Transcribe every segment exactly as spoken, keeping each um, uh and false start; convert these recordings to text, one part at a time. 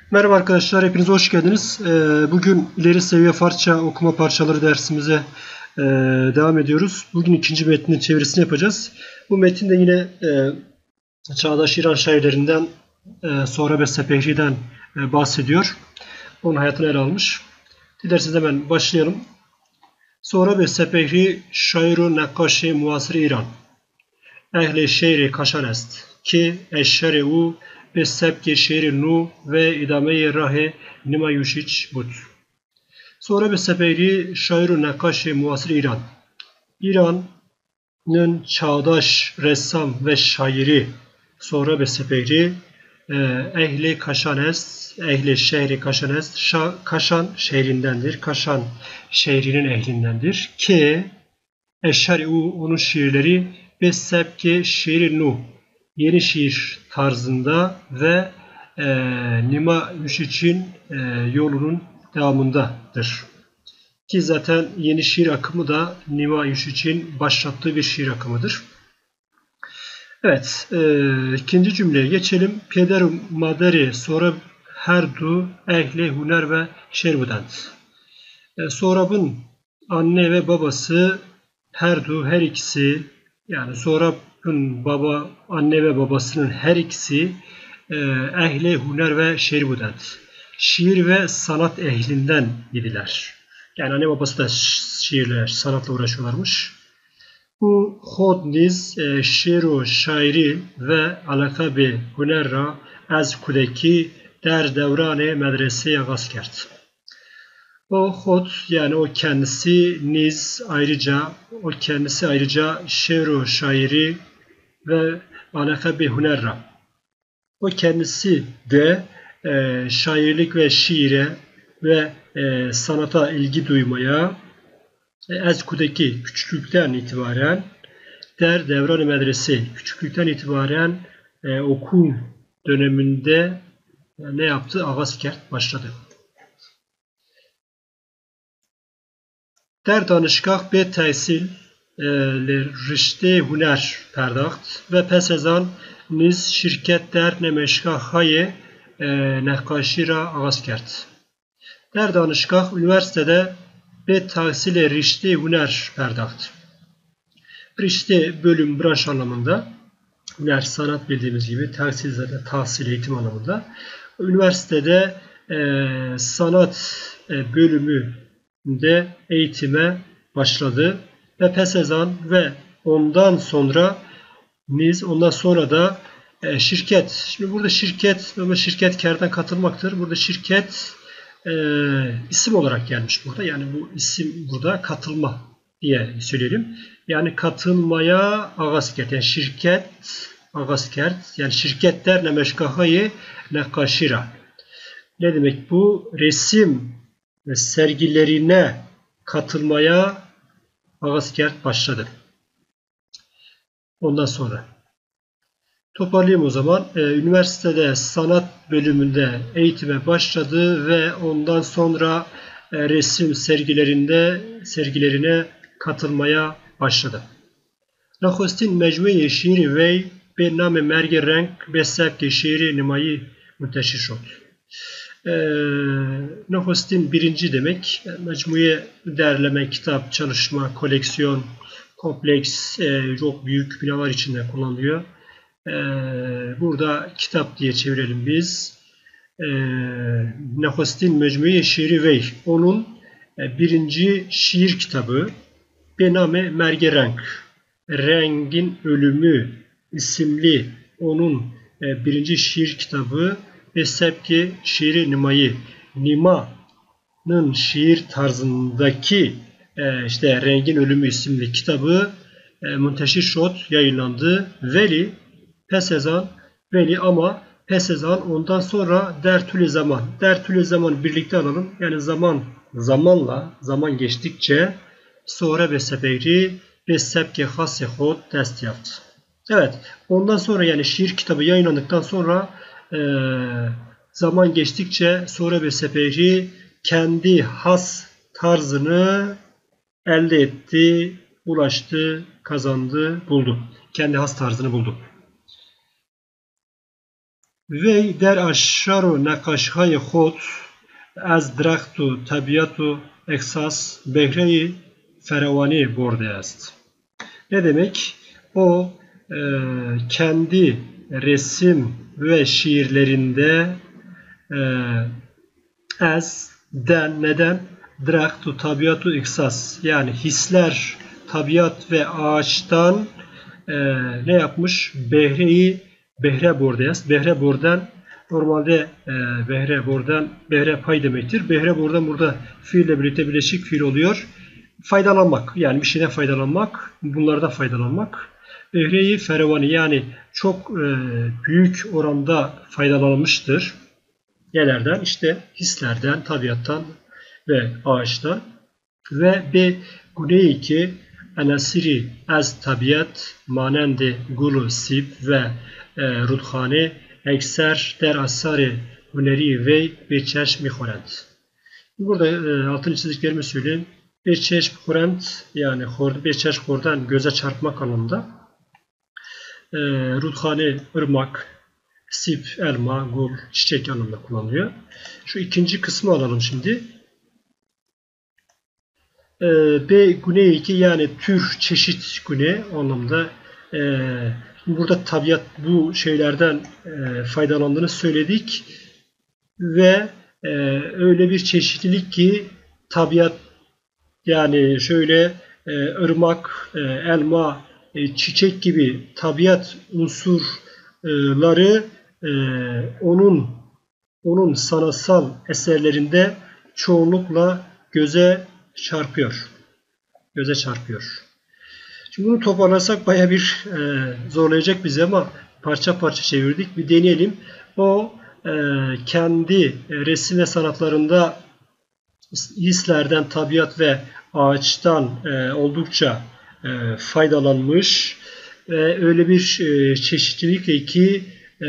Merhaba arkadaşlar, hepiniz hoş geldiniz. Bugün ileri seviye Farsça okuma parçaları dersimize devam ediyoruz. Bugün ikinci metnin çevirisini yapacağız. Bu metin de yine Çağdaş İran şairlerinden Sohrab Sepehri'den bahsediyor. Onun hayatını ele almış. Dilerseniz hemen başlayalım. Sohrab Sepehri şair-u nekkaş-i muasir İran. Ehl-i şeir kaşan est ki eşşer-i u به سبک شعر نو و ادامه راه نیمایوشیچ بود. Sohrab Sepehri şair ve nakkaş muasir İran. İran'ın çağdaş ressam ve şairi Sohrab Sepehri ehli Kaşanest, ehli şehri Kaşanest, Kaşan şehrindendir. Kaşan şehrinin ehlindendir. Ki eşşer u onun şiirleri ve sebki şiir nu yeni şiir tarzında ve e, Nima Yuşiç'in e, yolunun devamındadır. Ki zaten yeni şiir akımı da Nima Yuşiç'in başlattığı bir şiir akımıdır. Evet, e, ikinci cümleye geçelim. Peder maderi Sohrab herdu ehli huner ve şerbudent. E, Sohrab'ın anne ve babası herdu her ikisi yani Sohrab'ın baba, anne ve babasının her ikisi e, ehli huner ve şerbudent. Şiir ve sanat ehlinden idiler. Yani anne babası da şiirler, sanatla uğraşıyorlarmış. Bu خود نیز شعر و شاعری و علاقه به هنر را از کودکی در دوران مدرسه آغاز کرد. O خود yani o kendisi niz ayrıca o kendisi ayrıca şiir ve şairi ve alaka bi huner ra. O kendisi de e, şairlik ve şiire ve e, sanata ilgi duymaya ez kudeki küçüklükten itibaren der devran medrese küçüklükten itibaren e, okul döneminde e, ne yaptı? Ağaz kert başladı. در دانشگاه به تحصیل رشته هنر پرداخت و پس از آن نیز شرکت در نمایشگاه‌های نقاشی را آغاز کرد. در دانشگاه üniversitede به تحصیل رشته هنر پرداخت. Rişte bölüm, branş anlamında. Hüner, sanat bildiğimiz gibi tahsil zaten tahsil eğitim anlamında. Üniversitede e, sanat e, bölümü de eğitime başladı ve pesezan ve ondan sonra niz ondan sonra da e, şirket. Şimdi burada şirket ama şirket kârdan katılmaktır. Burada şirket e, isim olarak gelmiş burada. Yani bu isim burada katılma diye söyleyelim. Yani katılmaya ağaskert. Yani şirket ağaskert. Yani şirketler nemeşkahayı nekkaşira. Ne demek bu? Resim ve sergilerine katılmaya ağaskert başladı. Ondan sonra toparlayayım o zaman. Ee, üniversitede sanat bölümünde eğitime başladı ve ondan sonra e, resim sergilerinde sergilerine katılmaya başladı. Nakhostin mecmui şiiri ve be name merge renk be sebke şiiri nimayı munteşir şod. Nakhostin birinci demek. Mecmuye derleme, kitap, çalışma, koleksiyon, kompleks, e, çok büyük binalar içinde kullanılıyor. E, burada kitap diye çevirelim biz. E, Nakhostin mecmui şiiri ve onun e, birinci şiir kitabı Bename Merge Renk, Rengin Ölümü isimli onun e, birinci şiir kitabı ve sebki şiiri Nima'yı, Nima'nın şiir tarzındaki e, işte Rengin Ölümü isimli kitabı e, Munteşir Şod yayınlandı. Veli pesezan, veli ama pesezan ondan sonra dertülü zaman, dertülü zaman birlikte alalım. Yani zaman zamanla, zaman geçtikçe Sohrab Sepehri ve sebke has khod dest yaptı. Evet, ondan sonra yani şiir kitabı yayınlandıktan sonra e, zaman geçtikçe Sohrab Sepehri kendi has tarzını elde etti, ulaştı, kazandı, buldu. Kendi has tarzını buldu. Ve der aşaru nakaşhay khod az draktu tabiatu eksas behreyi feravani borde est. Ne demek? O e, kendi resim ve şiirlerinde e, az den neden draktu tabiatu eksas yani hisler, tabiat ve ağaçtan e, ne yapmış? Behreyi behre bordeyaz. Behre bordan normalde e, behre bordan behre pay demektir. Behre bordan burada fiille birlikte bileşik fiil oluyor. Faydalanmak yani bir şeyden faydalanmak, bunlardan faydalanmak. Behreyi feravani yani çok e, büyük oranda faydalanmıştır. Nelerden? İşte hislerden, tabiattan ve ağaçtan. Ve be güney iki anasiri az tabiat manende gulu sib ve e, rudhane ekser der asari hüneri ve bir çeşmi horend. Burada e, altını çizdiklerimi söyleyeyim. Bir çeşmi horend yani bir çeşmi hordan göze çarpmak anlamında. E, rudhane ırmak, sip, elma, gul, çiçek anlamında kullanılıyor. Şu ikinci kısmı alalım şimdi. B güney iki yani tür, çeşit güney anlamda. Burada tabiat bu şeylerden faydalandığını söyledik. Ve öyle bir çeşitlilik ki tabiat yani şöyle ırmak, elma, çiçek gibi tabiat unsurları onun onun sanatsal eserlerinde çoğunlukla göze çarpıyor. Göze çarpıyor. Şimdi bunu toparlarsak baya bir e, zorlayacak bizi ama parça parça çevirdik. Bir deneyelim. O e, kendi resim ve sanatlarında hislerden, tabiat ve ağaçtan e, oldukça e, faydalanmış. E, öyle bir e, çeşitlilikle ki e,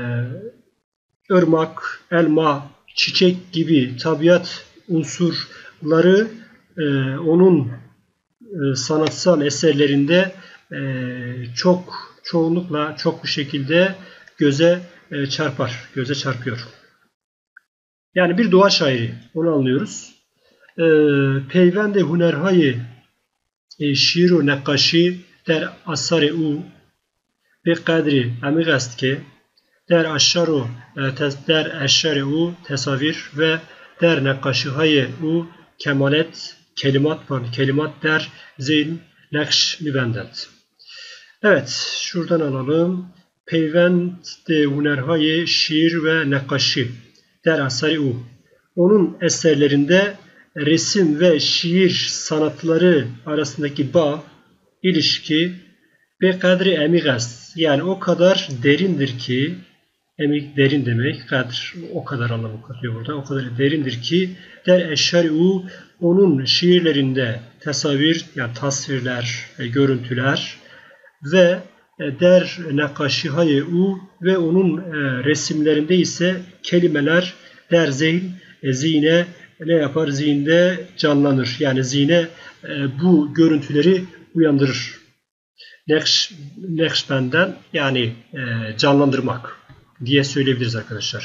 ırmak, elma, çiçek gibi tabiat unsurları e, onun e, sanatsal eserlerinde e, çok çoğunlukla çok bir şekilde göze e, çarpar, göze çarpıyor. Yani bir doğa şairi, onu anlıyoruz. Peyvende hunerhayi şiiru nekkaşi der asari u bi kadri amig est ki der aşaru der eşşari u tesavir ve der nekkaşihayi u kemalet kelimat var kelimat der zeyn nekş mübendet. Evet, şuradan alalım. Peyvende hunerhayi şiir ve nekkaşi der asari u. Onun eserlerinde resim ve şiir sanatları arasındaki bağ, ilişki be kadri emigas yani o kadar derindir ki emik derin demek kadr o kadar anlamı katıyor burada o kadar derindir ki der eşşari'u onun şiirlerinde tasavvir yani tasvirler, e, görüntüler ve e, der nakaşihayu ve onun e, resimlerinde ise kelimeler der zihin e, zihne ne yapar? Zihinde canlanır. Yani zihne e, bu görüntüleri uyandırır. Nekş, nekşbenden yani e, canlandırmak diye söyleyebiliriz arkadaşlar.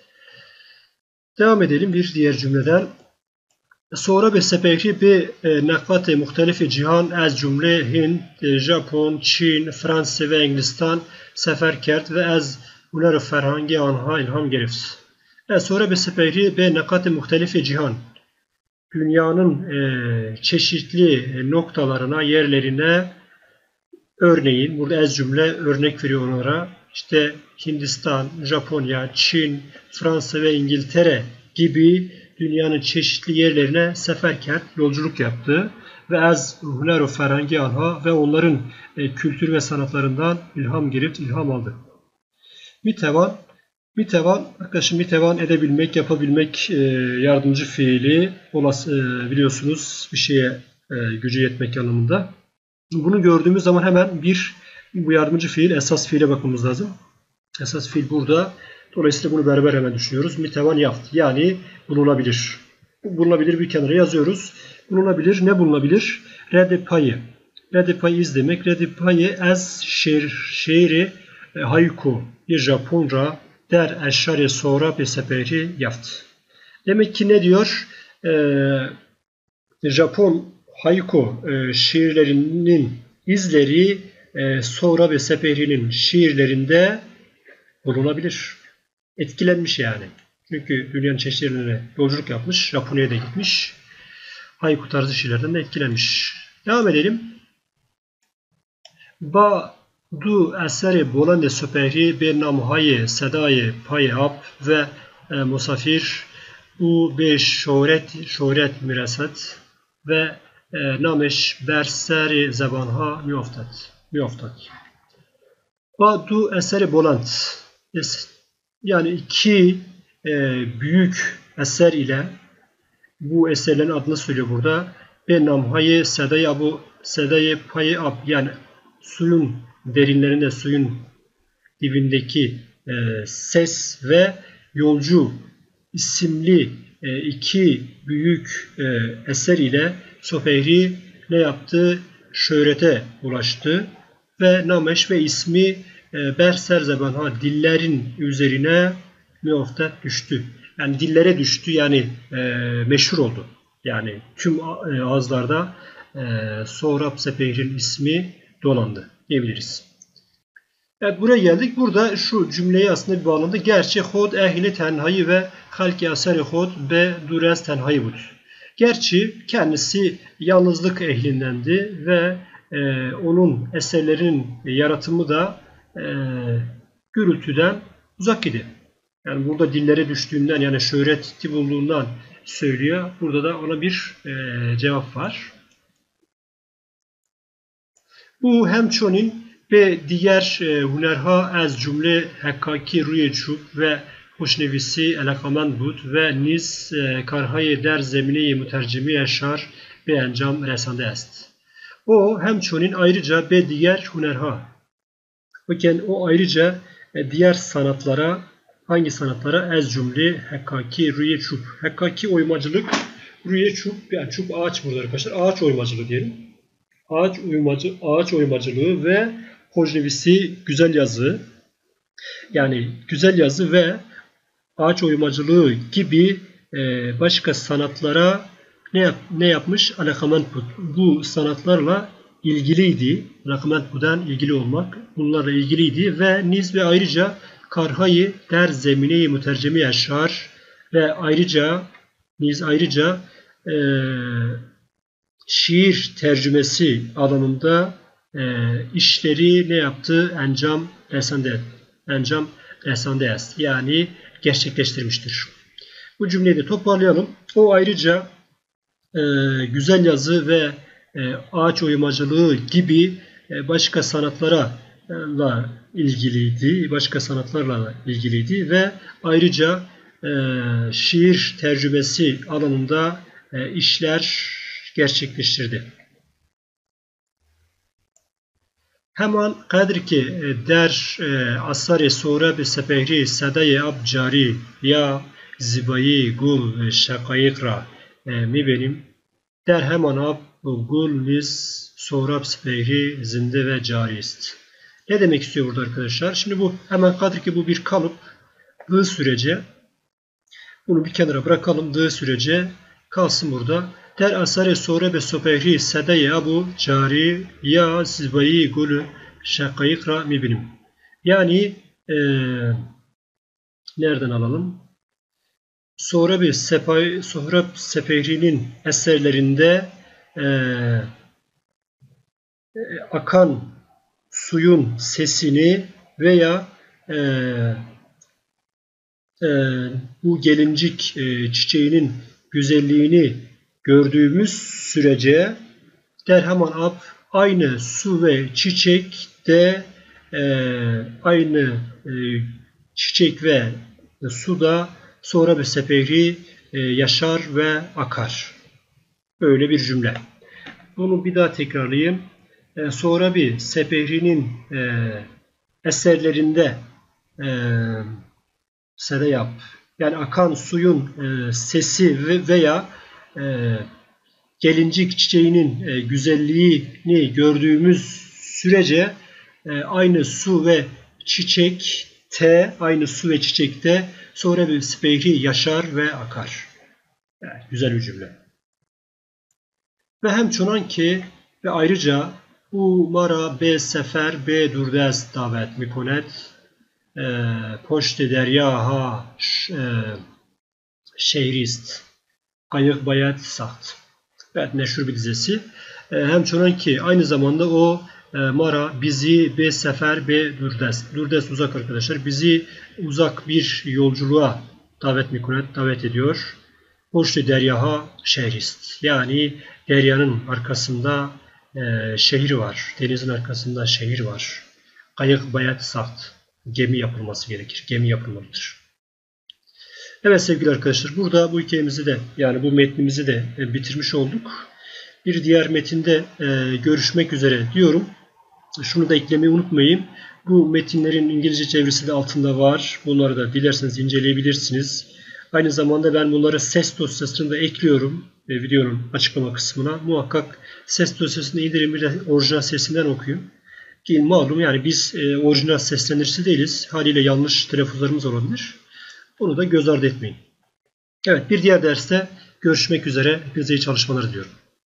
Devam edelim bir diğer cümleden. Sonra be sepekri be nakvate muhtelifi cihan az cümle Hind, Japon, Çin, Fransa ve İngilizistan sefer kert ve az huner ferhangi anha ilham gerift. Sonra be sepehri be nakati muhtelifi cihan dünyanın e, çeşitli noktalarına, yerlerine örneğin burada ez cümle örnek veriyor onlara. İşte Hindistan, Japonya, Çin, Fransa ve İngiltere gibi dünyanın çeşitli yerlerine seferkert yolculuk yaptı ve az huner ferhangi anha ve onların e, kültür ve sanatlarından ilham girip ilham aldı. Mitevan Mitevan, arkadaşım mitevan edebilmek, yapabilmek e, yardımcı fiili olası e, biliyorsunuz bir şeye e, gücü yetmek anlamında. Bunu gördüğümüz zaman hemen bir bu yardımcı fiil esas fiile bakmamız lazım. Esas fiil burada. Dolayısıyla bunu beraber hemen düşünüyoruz. Mitevan yaft yani bulunabilir. Bulunabilir bir kenara yazıyoruz. Bulunabilir ne bulunabilir? Rede payı. Rede payı iz demek. Rede payı az şehir, şehri e, haiku bir Japonca der eşşari sonra be sepehri yaft. Demek ki ne diyor? Ee, Japon haiku e, şiirlerinin izleri e, sonra ve Sepehri'nin şiirlerinde bulunabilir. Etkilenmiş yani. Çünkü dünyanın çeşitli yerlerine yolculuk yapmış. Japonya'ya da gitmiş. Haiku tarzı şiirlerden de etkilenmiş. Devam edelim. Ba du eseri bolande Sepehri be namhaye sedayı pay ab ve e, musafir u be şöhret şöhret mireset ve e, nameş berseri zebanha mioftat. Mioftat. Ba du eseri boland. Yani iki e, büyük eser ile bu eserlerin adını söylüyor burada. Be namhaye sedayı abu sedayı payı ab yani suyun derinlerinde suyun dibindeki e, ses ve yolcu isimli e, iki büyük e, eser ile Sepehri ne yaptı? Şöhrete ulaştı ve nameş ve ismi e, berser zebanha dillerin üzerine müoftet düştü. Yani dillere düştü yani e, meşhur oldu. Yani tüm e, ağızlarda e, Sohrab Sepehri'nin ismi dolandı diyebiliriz. Evet, buraya geldik. Burada şu cümleyi aslında bir bağlamda gerçi hod ehli tenhayı ve halki aseri hod be durez tenhayı budur. Gerçi kendisi yalnızlık ehlindendi ve e, onun eserlerinin yaratımı da e, gürültüden uzak idi. Yani burada dillere düştüğünden yani şöhreti bulduğundan söylüyor. Burada da ona bir e, cevap var. Bu hemçonin ve diğer e, hunerha az cümle hakkaki ruye çub ve hoşnevisi elakaman bud ve niz e, karhay der zemine mütercimi yaşar ve encam resande est. O hemçonin ayrıca ve diğer hunerha. Bakın o ayrıca e, diğer sanatlara hangi sanatlara az cümle hakkaki ruye çub. Hakkaki oymacılık ruye çub yani çub ağaç burada arkadaşlar. Ağaç oymacılığı diyelim. Ağaç oymacı ağaç oymacılığı ve hojnevisi güzel yazı yani güzel yazı ve ağaç oymacılığı gibi e, başka sanatlara ne yap, ne yapmış? Alakamentbud. Bu sanatlarla ilgiliydi. Alakamentbud'dan ilgili olmak bunlarla ilgiliydi ve niz ve ayrıca karhayı der zemine-i mütercemi yaşar ve ayrıca niz ayrıca e, şiir tercümesi alanında e, işleri ne yaptı? Encam resande. Encam resande est. Yani gerçekleştirmiştir. Bu cümleyi de toparlayalım. O ayrıca e, güzel yazı ve e, ağaç oymacılığı gibi e, başka sanatlarla ilgiliydi. Başka sanatlarla ilgiliydi ve ayrıca e, şiir tercümesi alanında e, işler gerçekleştirdi. Hemen kadr ki der asar-ı sonra be sepehri sadayı ab cari ya zibayi gul şakayık ra mi benim der hemen ab gul niz sonra sepehri zinde ve cari ist. Ne demek istiyor burada arkadaşlar? Şimdi bu hemen kadr ki bu bir kalıp dığı sürece bunu bir kenara bırakalım dığı sürece kalsın burada. Der asar-ı sonra be sepehri sadayı abu cari ya zibayi gul şakayık ra mi benim. Yani e, nereden alalım? Sonra bir Sepay, Sohrab Sepehri'nin eserlerinde e, e, akan suyun sesini veya e, e, bu gelincik e, çiçeğinin güzelliğini gördüğümüz sürece der hemen ab aynı su ve çiçek de e, aynı e, çiçek ve suda sonra bir sepehri e, yaşar ve akar. Böyle bir cümle. Bunu bir daha tekrarlayayım. E, sonra bir sepehrinin e, eserlerinde e, sedeyap yani akan suyun e, sesi ve, veya e, gelincik çiçeğinin e, güzelliğini gördüğümüz sürece e, aynı su ve çiçek T aynı su ve çiçekte, sonra bir speyri yaşar ve akar. Yani güzel bir cümle. Ve hem çonan ki ve ayrıca u mara be sefer be durdest davet mikonet poşte derya ha şehrist kayık bayat saht. Evet, meşhur bir dizesi. Hem çonan ki aynı zamanda o Mara bizi be sefer be durdest. Durdest uzak arkadaşlar. Bizi uzak bir yolculuğa davet mikonet davet ediyor. Poşte deryaha şehrist. Yani deryanın arkasında e, şehir var. Denizin arkasında şehir var. Kayık bayat saht. Gemi yapılması gerekir. Gemi yapılmalıdır. Evet sevgili arkadaşlar, burada bu hikayemizi de yani bu metnimizi de e, bitirmiş olduk. Bir diğer metinde e, görüşmek üzere diyorum. Şunu da eklemeyi unutmayın. Bu metinlerin İngilizce çevirisi de altında var. Bunları da dilerseniz inceleyebilirsiniz. Aynı zamanda ben bunları ses dosyasını da ekliyorum e, videonun açıklama kısmına. Muhakkak ses dosyasını indirin, bir de orijinal sesinden okuyun. Ki malum yani biz e, orijinal seslendiricisi değiliz. Haliyle yanlış telaffuzlarımız olabilir. Bunu da göz ardı etmeyin. Evet, bir diğer derste görüşmek üzere. Hepinize iyi çalışmalar diliyorum.